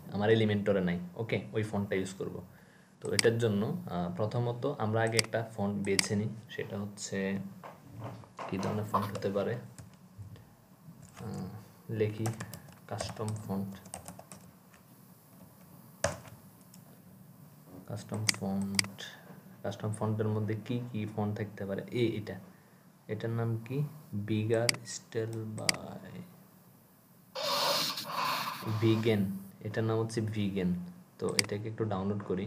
আমার এলিমেন্টরে নাই। ওকে, ওই ফন্টটা ইউজ করব। তো এটার জন্য প্রথমত আমরা আগে একটা ফন্ট বেছে নিই, সেটা হচ্ছে কী ধরনের ফন্ট হতে পারে, লিখি কাস্টম ফন্ট। কাস্টম ফন্টের মধ্যে কি কি ফন্ট থাকতে পারে? এটার নাম কি? Bigger style by Vigen. এটার নাম হচ্ছে ভিগেন। তো এটাকে একটু ডাউনলোড করি।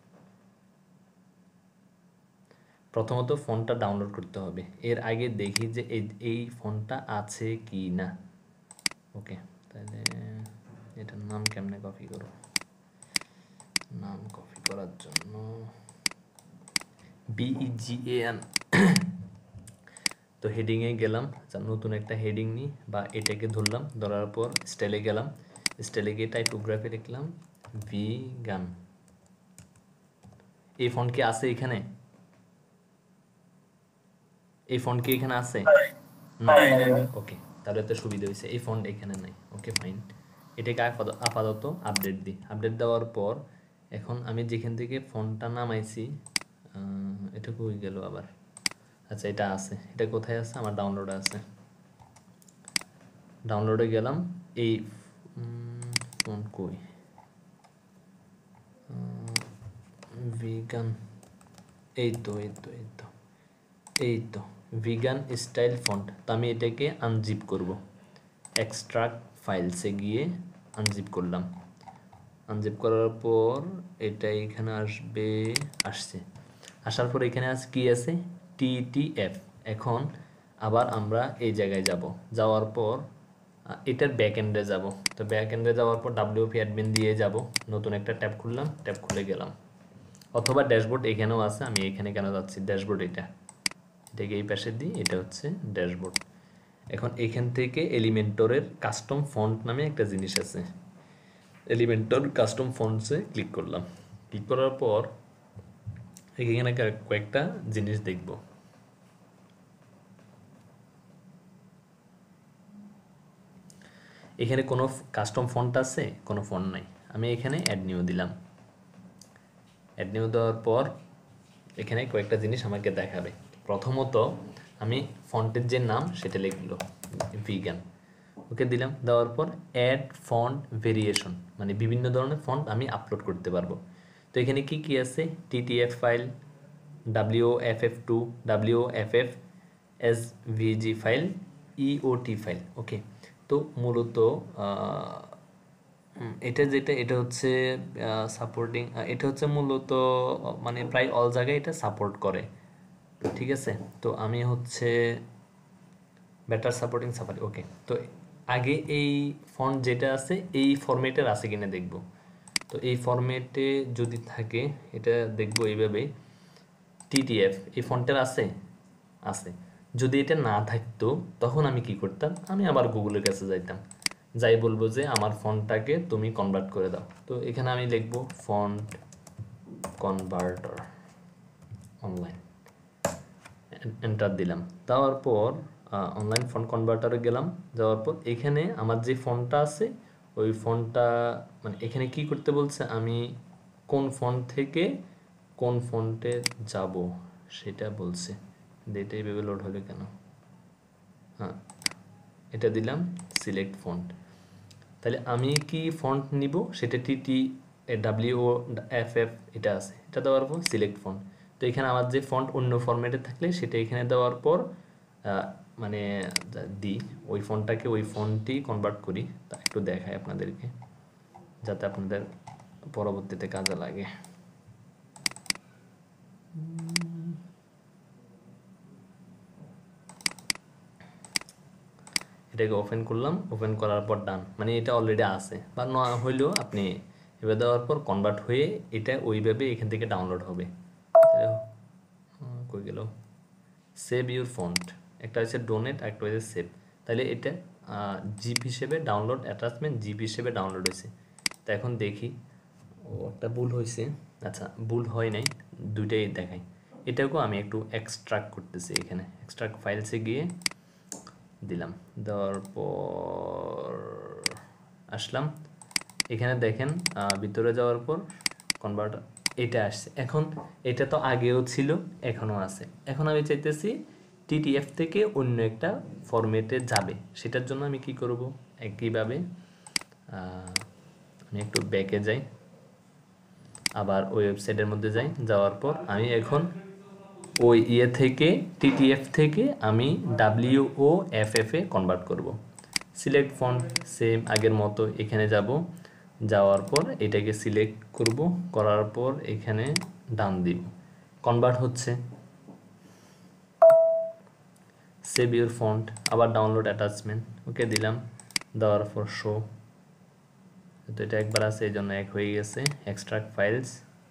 প্রথমত ফন্টটা ডাউনলোড করতে হবে, এর আগে দেখি যে এই ফন্টটা আছে কি না। ওকে, তাহলে এটার নাম কেমনে কপি করব? নাম কপি করার জন্য BEGAN, তো হেডিংয়ে গেলাম, নতুন একটা হেডিং নিই বা এটাকে ধরলাম, ধরার পর স্টাইলে গেলাম, স্টাইলে গিয়ে টাইপোগ্রাফি লিখলাম ভিগান। এই ফন্ট কি আছে এখানে? এই ফন্ট কি এখানে আছে? না। ওকে, তাহলে তো সুবিধা হয়েছে, এই ফন্ট এখানে নাই। ওকে ফাইন, এটাকে আপাতত আপডেট দিই। আপডেট দেওয়ার পর এখন আমি যেখান থেকে ফন্টটা নামাইছি, এটা কই গেল আবার? আচ্ছা, এটা আছে। এটা কোথায় আছে? আমার ডাউনলোডে আছে। ডাউনলোডে গেলাম, এই ফন্ট কই? ভিগান, এই তো ভিগান স্টাইল ফন্ট। তো আমি এটাকে আনজিপ করব, এক্সট্রাক্ট ফাইলসে গিয়ে আনজিপ করলাম। আনজিপ করার পর এটা এখানে আসছে। আসার পর এখানে কি আছে? TTF। এখন আবার আমরা এই জায়গায় যাব, যাওয়ার পর এটার ব্যাক এন্ডে যাব। তো ব্যাক এন্ডে যাওয়ার পর WP অ্যাডমিন দিয়ে যাব, নতুন একটা ট্যাব খুললাম, ট্যাব খুলে গেলাম। অথবা ড্যাশবোর্ড এখানেও আছে, আমি এখানে কেন যাচ্ছি? ড্যাশবোর্ড এটাকে এই পাশে দিই, এটা হচ্ছে ড্যাশবোর্ড। এখন এখান থেকে এলিমেন্টরের কাস্টম ফন্ট নামে একটা জিনিস আছে, এলিমেন্টর কাস্টম ফন্টসে ক্লিক করলাম। ক্লিক করার পর এখানে কয়েকটা জিনিস দেখব। এখানে কোনো কাস্টম ফন্ট আছে? কোনো ফন্ট নাই। আমি এখানে অ্যাড নিউ দিলাম। অ্যাড নিউ দেওয়ার পর এখানে কয়েকটা জিনিস আমাকে দেখাবে। প্রথমত আমি ফন্টের যে নাম সেটা লিখলো ভিগান। ওকে দিলাম, দেওয়ার পর অ্যাড ফন্ট ভেরিয়েশন, মানে বিভিন্ন ধরনের ফন্ট আমি আপলোড করতে পারবো। তো এখানে কি কি আছে? TTF file, WFF2, WFF SVG file, EOT file. Okay, তো মূলত এটা হচ্ছে সাপোর্টিং, এটা হচ্ছে মূলত মানে প্রায় অল জায়গায় এটা সাপোর্ট করে। ঠিক আছে, তো আমি হচ্ছে বেটার সাপোর্টিং সাফারি। ওকে, তো আগে এই ফন্ট যেটা আছে এই ফরম্যাটের আছে কিনা দেখব। তো এই ফরম্যাটে যদি থাকে এটা দেখব এইভাবে, TTF এই ফন্টের আছে। যদি এটা না থাকতো তখন আমি কি করতাম? আমি আবার গুগলের কাছে যাইতাম, যাই বলবো যে আমার ফন্টটাকে তুমি কনভার্ট করে দাও। তো এখানে আমি লিখবো ফন্ট কনভার্টার অনলাইন, এন্টার দিলাম। দেওয়ার পর অনলাইন ফন্ট কনভার্টারে গেলাম, যাওয়ার পর এখানে আমার যে ফন্টটা আছে ওই ফন্টটা, মানে এখানে কি করতে বলছে, আমি কোন ফন্ট থেকে কোন ফন্টে যাব সেটা বলছে। এটা এইভাবে লোড হলো কেন? হ্যাঁ, এটা দিলাম সিলেক্ট ফন্ট। তাহলে আমি কি ফন্ট নিব সেটা WOFF এটা আছে, এটা দেওয়ার পর সিলেক্ট ফন্ট। তো এখানে আমার যে ফন্ট অন্য ফরম্যাটে থাকলে সেটা এখানে দেওয়ার পর মানে দিই ওই ফন্টটাকে, ওই ফন্টই কনভার্ট করি। তা একটু দেখাই আপনাদেরকে যাতে আপনাদের পরবর্তীতে কাজে লাগে। এটাকে ওপেন করলাম, ওপেন করার পর ডান, মানে এটা অলরেডি আছে, বা না হইলেও আপনি এবার দেওয়ার পর কনভার্ট হয়ে এটা ওইভাবে এখান থেকে ডাউনলোড হবে। কই গেল? সেভ ইউর ফন্ট, একটা হচ্ছে ডোনেট, একটা হচ্ছে সেভ। তাহলে এটা জিপ হিসেবে ডাউনলোড, অ্যাটাচমেন্ট জিপ হিসেবে ডাউনলোড হয়েছে। তো এখন দেখি, ও একটা ভুল হয়েছে। আচ্ছা, ভুল হয় নাই, দুইটাই দেখাই। এটাকেও আমি একটু এক্সট্রাক্ট করতেছি, এখানে এক্সট্রাক্ট ফাইলসে গিয়ে দিলাম। দেওয়ার পর আসলাম, এখানে দেখেন ভিতরে যাওয়ার পর কনভার্টার এটা আসছে। এখন এটা তো আগেও ছিল, এখনও আছে। এখন আমি চাইতেছি টিটিএফ থেকে অন্য একটা ফরম্যাটে যাবে, সেটার জন্য আমি কি করব, একইভাবে আমি একটু ব্যাকে যাই, আবার ওই ওয়েবসাইটের মধ্যে যাই, যাওয়ার পর আমি এখন ওই ইয়ে থেকে টিটিএফ থেকে আমি WOFF এ কনভার্ট করব। সিলেক্ট ফন্ট সেম আগের মতো, এখানে যাব, যাওয়ার পর এটাকে সিলেক্ট করব, করার পর এখানে ডান দিব, কনভার্ট হচ্ছে। সেভ ইউর ফন্ট, আবার ডাউনলোড অ্যাটাচমেন্ট, ওকে দিলাম, দেওয়ার পর শো, তো এটা একবার আছে এই জন্য এক হয়ে গেছে, এক্সট্রাক্ট ফাইলস,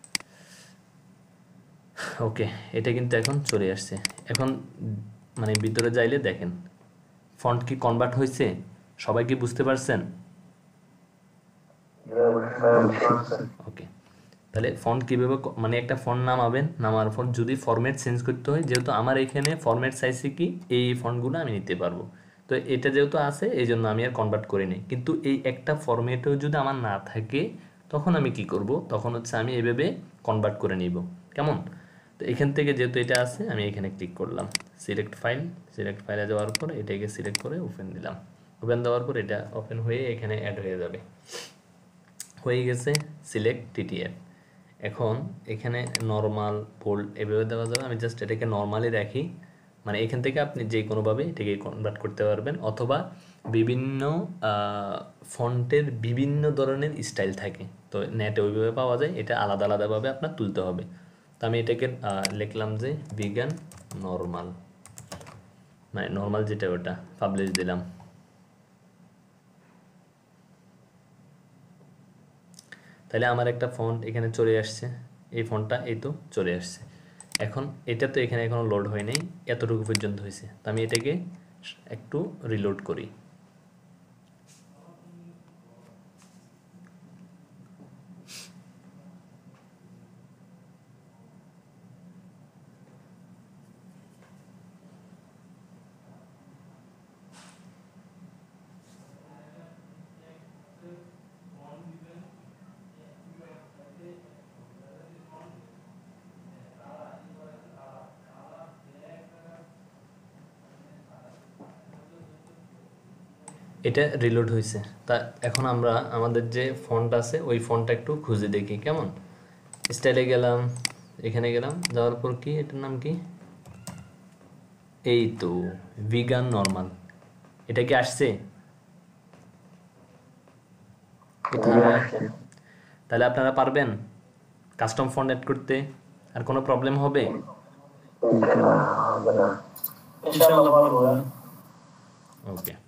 ওকে। এটা কিন্তু এখন চলে আসছে। এখন মানে ভিতরে যাইলে দেখেন ফন্ট কি কনভার্ট হয়েছে, সবাই কি বুঝতে পারছেন? ওকে, তাহলে ফন্ট কীভাবে মানে একটা ফন্ট নামাবেন, নামার পর যদি ফরম্যাট চেঞ্জ করতে হয়, যেহেতু আমার এখানে ফরম্যাট চাইছে কি এই ফন্টগুলো আমি নিতে পারবো, তো এটা যেহেতু আছে এই জন্য আমি আর কনভার্ট করিনি। কিন্তু এই একটা ফরম্যাটেও যদি আমার না থাকে তখন আমি কি করব, তখন হচ্ছে আমি এভাবে কনভার্ট করে নিব, কেমন? তো এখান থেকে যেহেতু এটা আছে আমি এখানে ক্লিক করলাম, সিলেক্ট ফাইল, সিলেক্ট ফাইলে যাওয়ার পর এটাকে সিলেক্ট করে ওপেন দিলাম, ওপেন দেওয়ার পর এটা ওপেন হয়ে এখানে অ্যাড হয়ে যাবে, হয়ে গেছে সিলেক্ট টিটিএফ। এখন এখানে নর্মাল বোল্ড এভাবে দেওয়া যাবে, আমি জাস্ট এটাকে নর্মালি রাখি, মানে এখান থেকে আপনি যে কোনোভাবে এটাকে কনভার্ট করতে পারবেন, অথবা বিভিন্ন ফন্টের বিভিন্ন ধরনের স্টাইল থাকে, তো নেটে ওইভাবে পাওয়া যায়, এটা আলাদা আলাদাভাবে আপনার তুলতে হবে। তো আমি এটাকে লিখলাম যে ভিগান নর্মাল, মানে নর্মাল যেটা ওটা পাবলিশ দিলাম। তাহলে আমার একটা ফন্ট এখানে চলে আসছে, এই ফন্টটা এই তো চলে আসছে। এখন এটা তো এখানে এখনো লোড হয় নাই, এতটুকু পর্যন্ত হয়েছে, তো আমি এটাকে একটু রিলোড করি। এটা রিলোড হয়েছে, তা এখন আমরা আমাদের যে ফন্ট আছে ওই ফন্টটা একটু খুঁজে দেখি, কেমন? স্টাইলে গেলাম, এখানে গেলাম, যাওয়ার পর কি এটার নাম কি, এই তো ভিগান নর্মাল, এটা কি আসছে? তাহলে আপনারা পারবেন কাস্টম ফন্ট অ্যাড করতে? আর কোনো প্রবলেম হবে? ইনশাআল্লাহ পারবো। ওকে।